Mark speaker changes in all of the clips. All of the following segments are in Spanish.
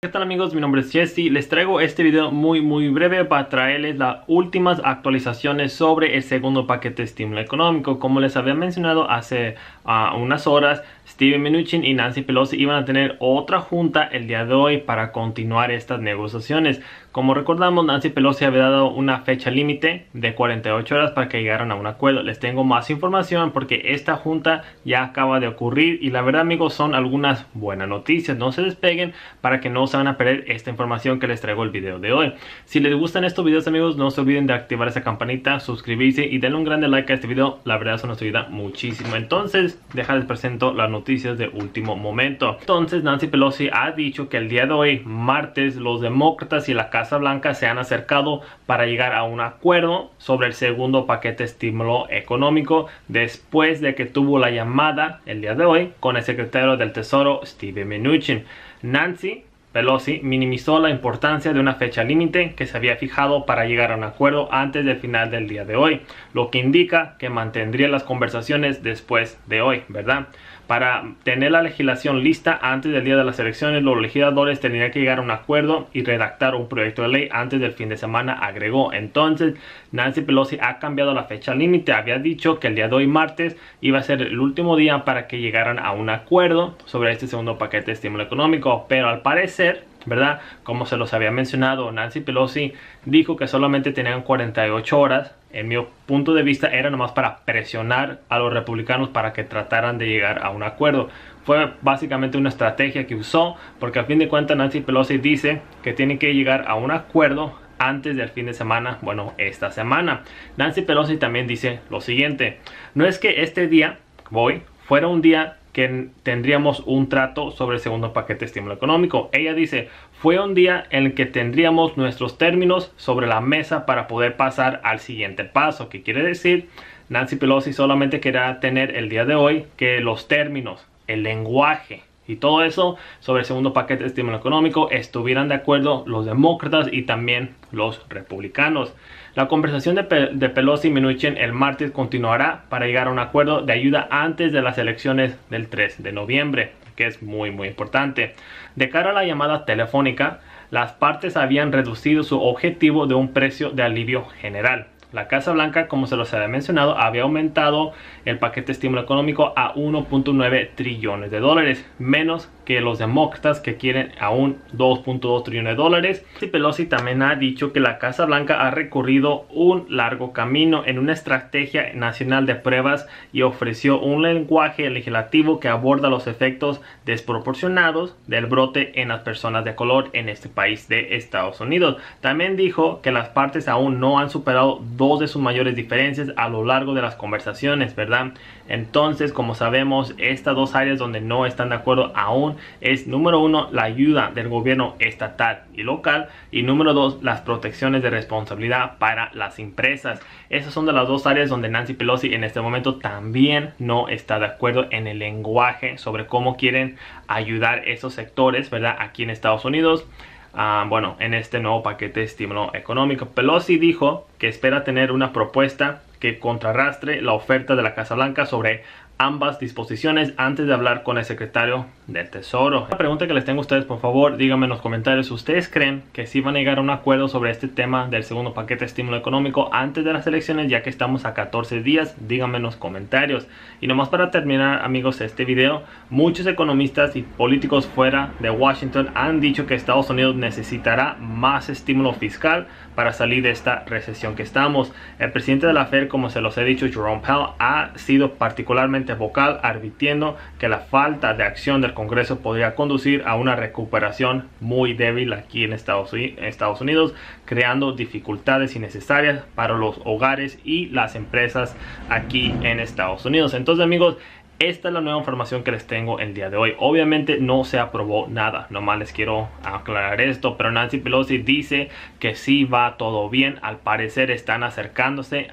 Speaker 1: ¿Qué tal amigos? Mi nombre es Jesse. Les traigo este video muy breve para traerles las últimas actualizaciones sobre el segundo paquete de estímulo económico. Como les había mencionado hace unas horas, Steven Mnuchin y Nancy Pelosi iban a tener otra junta el día de hoy para continuar estas negociaciones. Como recordamos, Nancy Pelosi había dado una fecha límite de 48 horas para que llegaran a un acuerdo. Les tengo más información porque esta junta ya acaba de ocurrir y la verdad amigos son algunas buenas noticias. No se despeguen para que no se van a perder esta información que les traigo el video de hoy. Si les gustan estos videos amigos, no se olviden de activar esa campanita, suscribirse y denle un grande like a este video. La verdad eso nos ayuda muchísimo. Entonces, les presento las noticias de último momento. Entonces, Nancy Pelosi ha dicho que el día de hoy, martes, los demócratas y la Casa Blanca se han acercado para llegar a un acuerdo sobre el segundo paquete de estímulo económico después de que tuvo la llamada el día de hoy con el secretario del Tesoro Steven Mnuchin. Nancy Pelosi minimizó la importancia de una fecha límite que se había fijado para llegar a un acuerdo antes del final del día de hoy, lo que indica que mantendría las conversaciones después de hoy, ¿verdad? Para tener la legislación lista antes del día de las elecciones, los legisladores tendrían que llegar a un acuerdo y redactar un proyecto de ley antes del fin de semana, agregó. Entonces, Nancy Pelosi ha cambiado la fecha límite. Había dicho que el día de hoy, martes, iba a ser el último día para que llegaran a un acuerdo sobre este segundo paquete de estímulo económico, pero al parecer, ¿verdad? Como se los había mencionado, Nancy Pelosi dijo que solamente tenían 48 horas. En mi punto de vista era nomás para presionar a los republicanos para que trataran de llegar a un acuerdo. Fue básicamente una estrategia que usó porque a fin de cuentas Nancy Pelosi dice que tiene que llegar a un acuerdo antes del fin de semana, bueno, esta semana. Nancy Pelosi también dice lo siguiente: no es que este día, hoy, fuera un día que tendríamos un trato sobre el segundo paquete de estímulo económico. Ella dice, fue un día en el que tendríamos nuestros términos sobre la mesa para poder pasar al siguiente paso. ¿Qué quiere decir? Nancy Pelosi solamente quería tener el día de hoy que los términos, el lenguaje y todo eso sobre el segundo paquete de estímulo económico estuvieran de acuerdo los demócratas y también los republicanos. La conversación de Pelosi y Mnuchin el martes continuará para llegar a un acuerdo de ayuda antes de las elecciones del 3 de noviembre, que es muy importante. De cara a la llamada telefónica, las partes habían reducido su objetivo de un precio de alivio general. La Casa Blanca, como se los había mencionado, había aumentado el paquete de estímulo económico a 1.9 trillones de dólares, menos que los demócratas que quieren aún 2.2 trillones de dólares. Y Pelosi también ha dicho que la Casa Blanca ha recorrido un largo camino en una estrategia nacional de pruebas y ofreció un lenguaje legislativo que aborda los efectos desproporcionados del brote en las personas de color en este país de Estados Unidos. También dijo que las partes aún no han superado dos de sus mayores diferencias a lo largo de las conversaciones, ¿verdad? Entonces, como sabemos, estas dos áreas donde no están de acuerdo aún es, número uno, la ayuda del gobierno estatal y local, y número dos, las protecciones de responsabilidad para las empresas. Esas son de las dos áreas donde Nancy Pelosi en este momento también no está de acuerdo en el lenguaje sobre cómo quieren ayudar esos sectores, ¿verdad? Aquí en Estados Unidos. Bueno, en este nuevo paquete de estímulo económico. Pelosi dijo que espera tener una propuesta que contrarrestre la oferta de la Casa Blanca sobre ambas disposiciones antes de hablar con el secretario del Tesoro. La pregunta que les tengo a ustedes, por favor, díganme en los comentarios, ¿ustedes creen que sí van a llegar a un acuerdo sobre este tema del segundo paquete de estímulo económico antes de las elecciones, ya que estamos a 14 días? Díganme en los comentarios. Y nomás para terminar, amigos, este video, muchos economistas y políticos fuera de Washington han dicho que Estados Unidos necesitará más estímulo fiscal para salir de esta recesión que estamos. El presidente de la Fed, como se los he dicho, Jerome Powell, ha sido particularmente vocal, advirtiendo que la falta de acción del Congreso podría conducir a una recuperación muy débil aquí en Estados Unidos, creando dificultades innecesarias para los hogares y las empresas aquí en Estados Unidos. Entonces, amigos, esta es la nueva información que les tengo el día de hoy. Obviamente no se aprobó nada, nomás les quiero aclarar esto, pero Nancy Pelosi dice que sí va todo bien. Al parecer están acercándose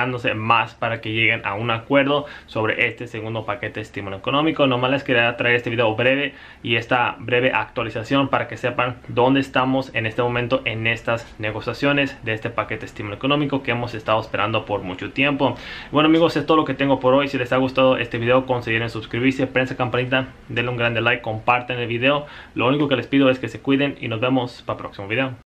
Speaker 1: más para que lleguen a un acuerdo sobre este segundo paquete de estímulo económico. Nomás les quería traer este video breve y esta breve actualización para que sepan dónde estamos en este momento en estas negociaciones de este paquete de estímulo económico que hemos estado esperando por mucho tiempo. Bueno, amigos, es todo lo que tengo por hoy. Si les ha gustado este video, consideren suscribirse, prensa campanita, denle un grande like, compartan el video. Lo único que les pido es que se cuiden y nos vemos para el próximo video.